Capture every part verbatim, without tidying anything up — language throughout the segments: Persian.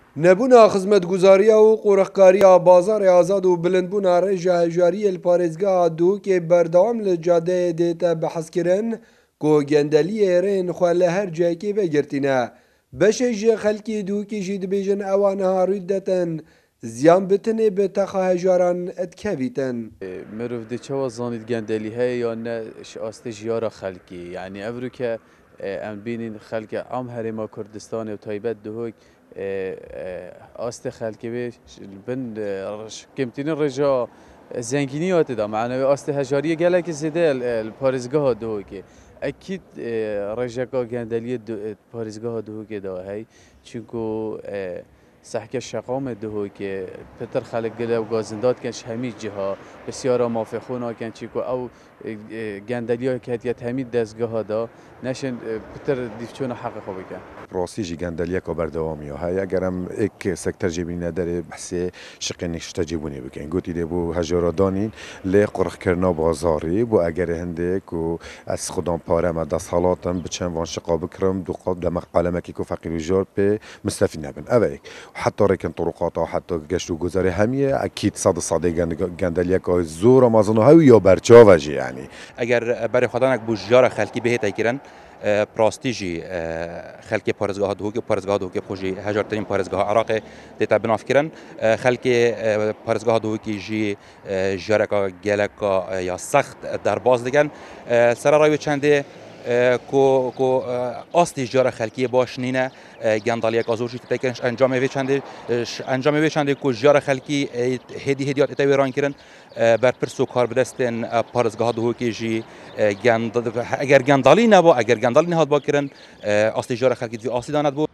نبونا خزمەتگوزاریە و قوڕخکاریە بازارê azad û bilindbûna rêja hejyariyê li parêzgeha Duhokê berdewam li cadeyê dête bihezkirin ku gendeliyê êrên xwe li her cihekê vegirtîne. Beşê ji xelkê Duhokê jî dibêjin ewa niha rû detin ziyan bitinê bi texa hejaran etkevîtin. Mirov dê çawa zanît gendelî heye ya ne astê jiyara xelkê, yanî ev rûke em bînin xelkê am Herêma Kurdistanê û taybet Duhok astê xelkê wê bin kêmtînin rêja zengînî hatê da meعنوê astê hejariyê gelekî zêde ye li parêzgeha Duhokê. Ekîd rêjeka gendeliyê parêzgeha Duhokê de hey çûnku sehke şeqamê Duhokê pitir xelek gile ew gazîn dadkin ji hemî ciha bisyara mafêxwe nakin çîku ew gendeliya hetiye hemî dezgeha da neşin pitir dîvçûna heqê xwe bikin. راستی جی گندلیه که بردوامی های اگرم یک سکتر جبی نداره بحث شقینش تجیبونی بکن گویی ده بو هجارادانین لی قرخ کرنا بازاری بو اگر هنده کو از خودم پاره مد سالاتم بچن وان شقا بکرم دو قاب دمق قلمه کی کو فقیر جار به مستفید نبن اویک حتی رکن طرقات و حتی گشت و گذاره همیه اکید صد صد گندلیه که زور مازن های یا برچاوجی یعنی اگر برای خدانک بو جار خلکی بهت ایکرن پراستیجی خلک پارێزگاها Duhokê و پارێزگاها Duhokê xwe jî hejartirîn parêzgeha Iraqê dê te binavkirin. Xelkê parêzgeha Duhokê jî jareka geleka ya sext derbas dikin. Sera rayê çendê ku ku astê jara xelkiyê baş nîne gendaliyeka zor jî tekin encamê vê çendê encamê vê çendê ku jara xelkî hêdî hêdiyat ete wêran kirin berpirs û karbidestên parêzgeha Duhokê jî eger gendalî nebû eger gendalî nehat bakirin astê jara xelkî divê asî da nedibû.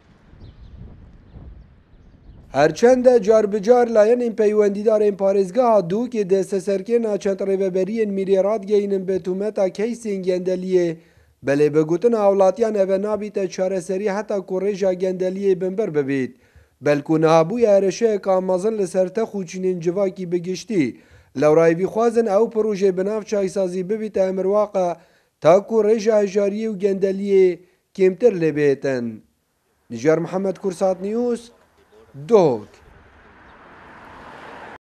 Herçende carbicar layenên peywendîdarên parêzgeha Duhokê desteserkirina çend rêveberiyên Mîrê radgehînin bi tûmeta keysên gendeliyê belê bi gotina hewlatiyan ev nabîte çareserî heta ku rêja gendeliyê binber bibît. Belkû nihabûya êrişeyeka mezin li ser tex û çînên civakî bi giştî. Lewrayî vîxwazin ew projê bi nav çaysazî bibîte emirwaqa ta ku rêja hejariyê û gendeliyê kêmtir lê bihêtin. Nijer Mihemed Kursat News Duhok.